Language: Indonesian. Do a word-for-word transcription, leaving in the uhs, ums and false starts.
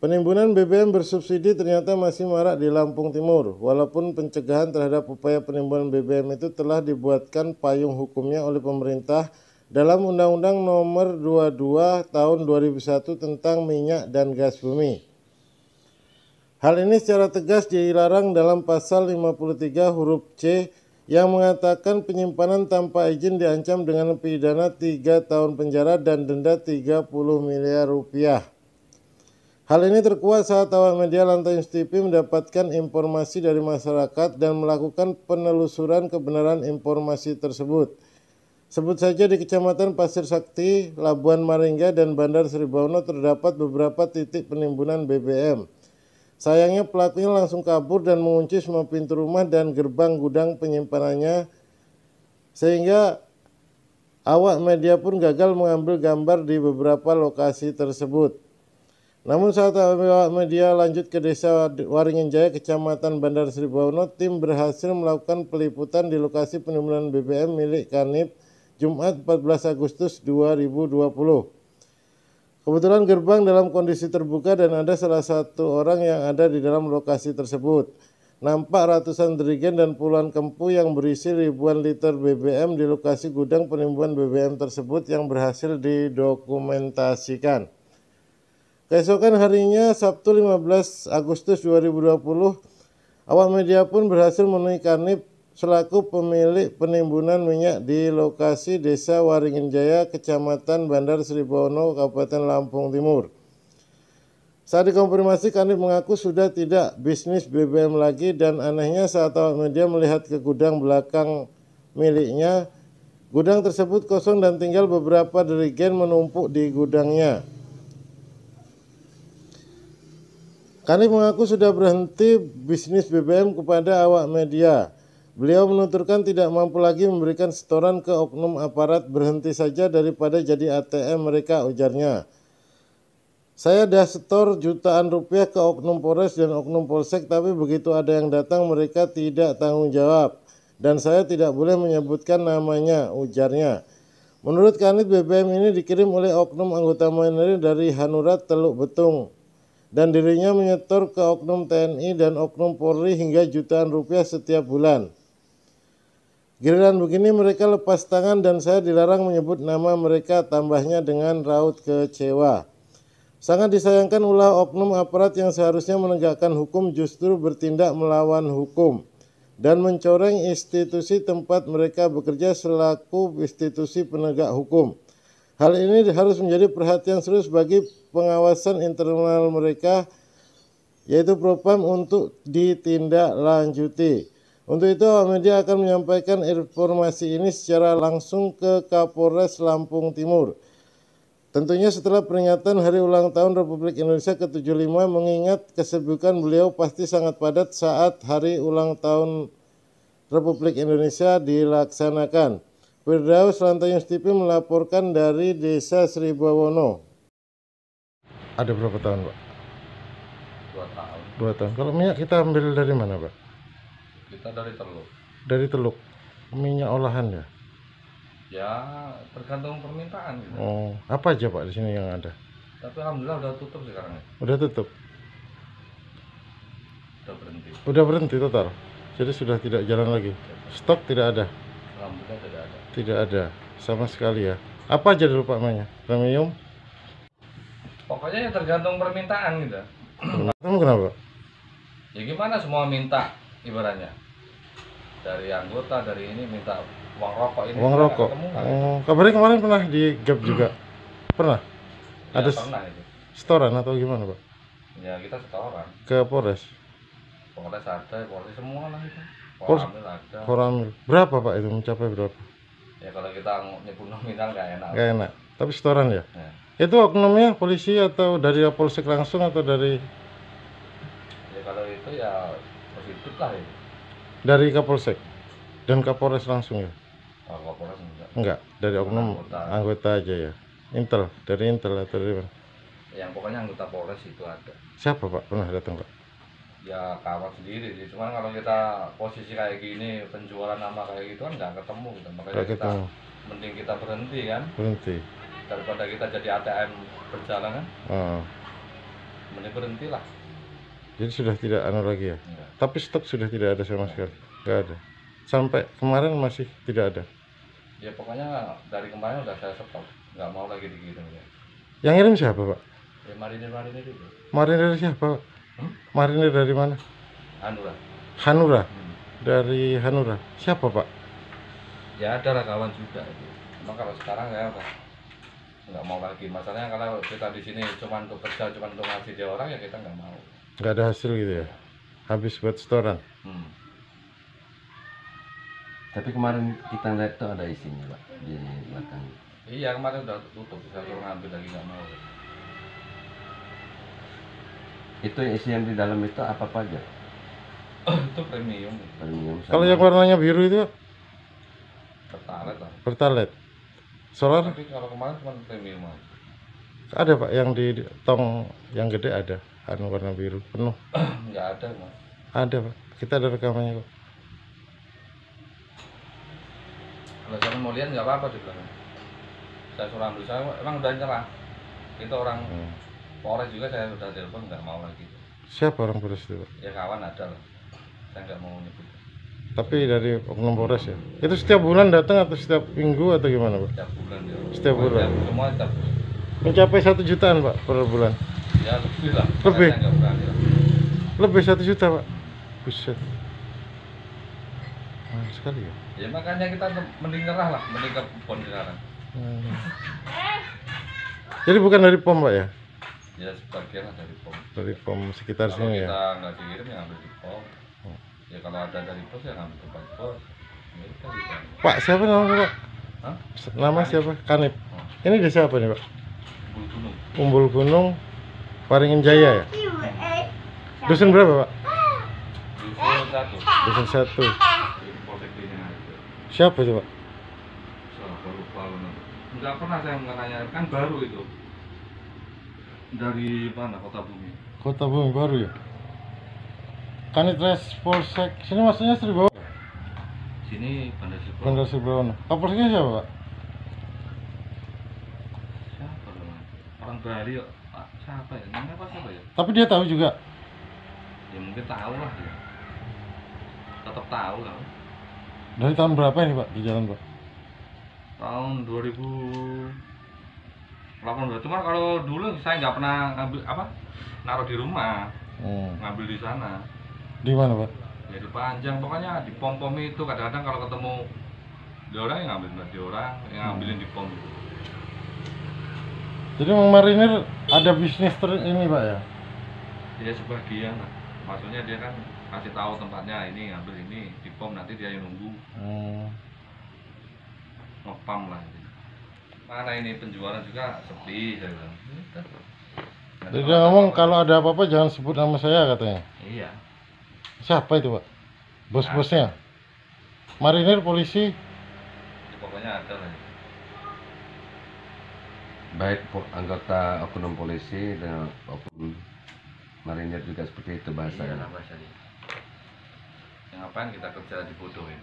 Penimbunan B B M bersubsidi ternyata masih marak di Lampung Timur. Walaupun pencegahan terhadap upaya penimbunan B B M itu telah dibuatkan payung hukumnya oleh pemerintah dalam Undang-Undang Nomor dua puluh dua Tahun dua ribu satu tentang minyak dan gas bumi. Hal ini secara tegas dilarang dalam pasal lima puluh tiga huruf C yang mengatakan penyimpanan tanpa izin diancam dengan pidana tiga tahun penjara dan denda tiga puluh miliar rupiah. Hal ini terkuat saat awak media Lantai News T V mendapatkan informasi dari masyarakat dan melakukan penelusuran kebenaran informasi tersebut. Sebut saja di Kecamatan Pasir Sakti, Labuan Maringga, dan Bandar Sri Bawono terdapat beberapa titik penimbunan B B M. Sayangnya pelakunya langsung kabur dan mengunci semua pintu rumah dan gerbang gudang penyimpanannya, sehingga awak media pun gagal mengambil gambar di beberapa lokasi tersebut. Namun saat awak media lanjut ke Desa Waringin Jaya, Kecamatan Bandar Sri Bawono, tim berhasil melakukan peliputan di lokasi penimbunan B B M milik Kanib Jumat empat belas Agustus dua ribu dua puluh. Kebetulan gerbang dalam kondisi terbuka dan ada salah satu orang yang ada di dalam lokasi tersebut. Nampak ratusan jerigen dan puluhan kempu yang berisi ribuan liter B B M di lokasi gudang penimbunan B B M tersebut yang berhasil didokumentasikan. Keesokan harinya, Sabtu lima belas Agustus dua ribu dua puluh, awak media pun berhasil menemui Kanib selaku pemilik penimbunan minyak di lokasi Desa Waringin Jaya, Kecamatan Bandar Sri Bawono, Kabupaten Lampung Timur. Saat dikonfirmasi, Kanib mengaku sudah tidak bisnis B B M lagi, dan anehnya saat awak media melihat ke gudang belakang miliknya, gudang tersebut kosong dan tinggal beberapa jerigen menumpuk di gudangnya. Kanib mengaku sudah berhenti bisnis B B M kepada awak media. Beliau menuturkan tidak mampu lagi memberikan setoran ke oknum aparat, berhenti saja daripada jadi A T M mereka, ujarnya. Saya dah setor jutaan rupiah ke oknum Polres dan oknum Polsek, tapi begitu ada yang datang mereka tidak tanggung jawab. Dan saya tidak boleh menyebutkan namanya, ujarnya. Menurut Kanib, B B M ini dikirim oleh oknum anggota Marinir dari Hanurat Teluk Betung. Dan dirinya menyetor ke oknum T N I dan oknum Polri hingga jutaan rupiah setiap bulan. Giliran begini mereka lepas tangan dan saya dilarang menyebut nama mereka, tambahnya dengan raut kecewa. Sangat disayangkan ulah oknum aparat yang seharusnya menegakkan hukum justru bertindak melawan hukum dan mencoreng institusi tempat mereka bekerja selaku institusi penegak hukum. Hal ini harus menjadi perhatian serius bagi pengawasan internal mereka, yaitu Propam, untuk ditindaklanjuti. Untuk itu, awak media akan menyampaikan informasi ini secara langsung ke Kapolres Lampung Timur. Tentunya setelah peringatan Hari Ulang Tahun Republik Indonesia ke tujuh puluh lima, mengingat kesibukan beliau pasti sangat padat saat Hari Ulang Tahun Republik Indonesia dilaksanakan. Firdaus, Lantai News T V melaporkan dari Desa Sri Bawono. Ada berapa tahun, Pak? Dua tahun. Dua tahun. Kalau minyak kita ambil dari mana, Pak? Kita dari Teluk. Dari Teluk. Minyak olahan ya? Ya tergantung permintaan gitu. Oh, apa aja Pak di sini yang ada? Tapi alhamdulillah udah tutup sekarang ya. Udah tutup? Udah berhenti. Udah berhenti total? Jadi sudah tidak jalan lagi? Stok tidak ada? Alhamdulillah tidak ada. Tidak ada sama sekali ya. Apa aja dulu Pak namanya? Premium? Pokoknya ya tergantung permintaan gitu. Kamu kenapa? Ya gimana, semua minta ibaratnya. Dari anggota, dari ini minta uang rokok ini. Uang rokok? Ketemu, Oh, kabarnya kemarin pernah di Gap juga? Pernah? ya, Ada pernah itu. setoran atau gimana Pak? Ya kita setoran. Ke Polres? Polres ada, Polres semua lah itu. Polres Koramil ada. Koramil. Berapa Pak itu, mencapai berapa? Ya kalau kita nyebut nominal gak enak. Gak enak. Tapi setoran ya? Ya. Itu oknumnya polisi atau dari Polsek langsung atau dari? Ya kalau itu ya positif lah itu. Dari Kapolsek dan Kapolres langsung ya? Kalau Kapolres enggak. Enggak, dari oknum Anggota. anggota aja ya. Intel, dari Intel atau dari mana? Yang pokoknya anggota Polres itu ada. Siapa Pak pernah datang Pak? Ya kawan sendiri sih. Cuman kalau kita posisi kayak gini, penjualan nama kayak gitu kan nggak ketemu gitu. Makanya Nggak kita ketemu. mending kita berhenti kan, Berhenti. daripada kita jadi A T M berjalan kan. Oh. mending berhenti lah. Jadi sudah tidak anu lagi ya. Enggak. Tapi stok sudah tidak ada sama sekali. Nggak ada. Sampai kemarin masih tidak ada. Ya pokoknya dari kemarin udah saya stop, nggak mau lagi dikirim ya. Yang ngirim siapa, Pak? Ya marinir-marinir itu. Marinir siapa, Pak? Hmm? Marinir dari mana? Hanura. Hanura. Hmm. Dari Hanura. Siapa, Pak? Ya ada lah kawan juga itu. Cuma kalau sekarang ya udah nggak mau lagi. Masalahnya kalau kita di sini cuma untuk kerja, cuma untuk ngasih dia orang ya kita nggak mau. Nggak ada hasil gitu ya? Habis buat setoran. Hmm. Tapi kemarin kita lihat tuh ada isinya Pak di belakang. Iya kemarin udah tutup, saya suruh ngambil lagi nggak mau. Itu isi yang di dalam itu apa apa aja? Itu premium, Premium. sama- Kalau yang warnanya biru itu pertalite lah. Pertalite. Solar Tapi kalau kemarin cuma premium aja. ada, Pak, yang di tong yang gede ada. Anu warna biru penuh. Nggak ada mas. Ada, Pak. Kita ada rekamannya kok. Kalau jangan mau lihat nggak apa-apa di belakang. Saya suruh ambil, saya emang udah nyerah. Itu orang Hmm. Polres juga saya udah telepon nggak mau lagi. Siapa orang Polres itu, Pak? Ya kawan ada lah. Saya nggak mau nyebut. Tapi dari oknum Polres ya. Itu setiap bulan datang atau setiap minggu atau gimana, Pak? Setiap bulan dia. Setiap bulan. Setiap- Semua setiap bulan. Mencapai satu jutaan, Pak, per bulan. Ya lebih lah. Lebih? Saya nggak berani lah. Lebih satu juta, Pak. Buset. Mahal sekali ya. Ya makanya kita tuh mending nyerah lah, mending ke pon sekarang. Hmm. Jadi bukan dari pom, Pak ya? Ya sebagian lah dari pom. Dari pom sekitar Kalau sini kita ya. nggak dikirim ya ambil di pom. Hmm. Ya kalau ada dari pos ya ngambil tempat pos. Ya udah gitu. Pak, siapa namanya, Pak? Hah? Nama siapa? Kanip. Oh, Ini desa apa nih, Pak? Bulu gunung. Umbul Gunung, Waringin Jaya ya? Dusun berapa, Pak? Dusun satu. Dusun satu. Di Polsek Binaan itu. Siapa itu, Pak? Siapa lupa bener. Nggak pernah saya menanya, kan baru itu. Dari mana Kota Bumi? Kota Bumi Baru ya? Kanitres Polsek, sini maksudnya Seribawa? Sini Bandar Sipro. Bandar Seribawa. Kapolseknya siapa, Pak? Siapa namanya? Orang Bali kok. Pak, siapa ya? Namanya apa siapa ya? Tapi dia tahu juga. Ya mungkin tahu lah ya. Tetap tahu lah. Dari tahun berapa ini, Pak, di jalan, Pak? Tahun dua ribu delapan belas. Cuma kalau dulu saya nggak pernah ngambil apa? Naruh di rumah, Hmm. ngambil di sana. Di mana, Pak? Ya di Panjang, pokoknya di pom-pom itu kadang-kadang kalau ketemu di orang yang ngambil di orang, yang ngambilin di pom itu. Jadi Mang Marinir ada bisnis ter ini, Pak ya? Ya sebagian lah. Maksudnya dia kan kasih tahu tempatnya ini ngambil ini di pom, nanti dia yang nunggu Hmm. ngepam lah. Mana ini penjualan juga sepi saya bilang. Gitu. Jadi dia ngomong kalau ada apa-apa jangan sebut nama saya katanya. Iya. Siapa itu, Pak? Bos-bosnya? Marinir, polisi? Ya, pokoknya ada lah. Baik po- anggota oknum polisi dan oknum marinir juga seperti itu Iya bahasanya. lah bahasanya. Yang ngapain kita kerja dibodohin?